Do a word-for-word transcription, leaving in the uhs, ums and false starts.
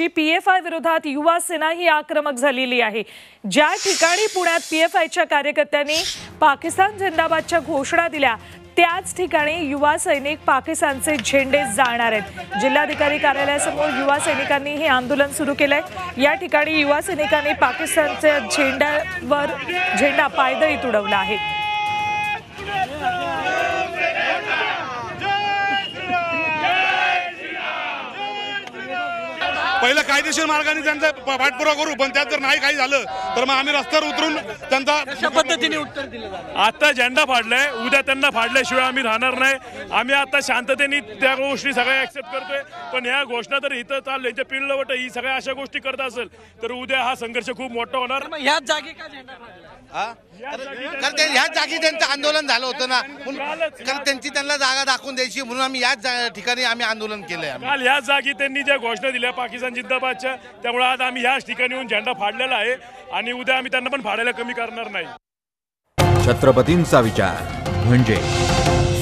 PFI विरोधात युवा सेना ही आक्रमक झालेली आहे। ज्या ठिकाणी पुण्यात पीएफआयच्या कार्यकर्त्यांनी पाकिस्तान जिंदाबादच्या घोषणा दिल्या त्याच ठिकाणी युवा सैनिक पाकिस्तानचे झेंडे जाळणार आहेत। जिल्हाधिकारी कार्यालयासमोर युवा सैनिकांनी हे आंदोलन सुरू केलंय। या ठिकाणी युवा सैनिकांनी पाकिस्तानच्या झेंड्यावर झेंडा पायदळीत उडवला आहे। पहिला कायदेशीर मार्गाने त्यांचा पाठपुरावा करू, पण त्यात जर नाही काही झालं तर मग आम्ही रस्त्यावर उतरून त्यांचा कशा पद्धतीने उत्तर दिलं। आता झेंडा फाडलाय, उद्या त्यांना फाडल्याशिवाय आम्ही राहणार नाही। आम्ही आता शांततेने त्या गोष्टी सगळ्या ऍक्सेप्ट करतोय, पण ह्या घोषणा तर इथं चालले यांच्या पिळवट ही सगळ्या अशा गोष्टी करत असेल तर उद्या हा संघर्ष खूप मोठा होणार। ह्याच जागी का झेंडा फाडला? कारण ते ह्याच जागी त्यांचं आंदोलन झालं होतं ना, कारण त्यांची त्यांना जागा दाखवून द्यायची म्हणून आम्ही याच ठिकाणी आम्ही आंदोलन केलंय। काल याच जागी त्यांनी ज्या घोषणा दिल्या पाकिस्तान जिंदाबादच्या, त्यामुळे आज आम्ही याच ठिकाणी येऊन झेंडा फाडलेला आहे आणि उद्या आम्ही त्यांना पण फाडायला कमी करणार नाही। छत्रपतींचा विचार म्हणजे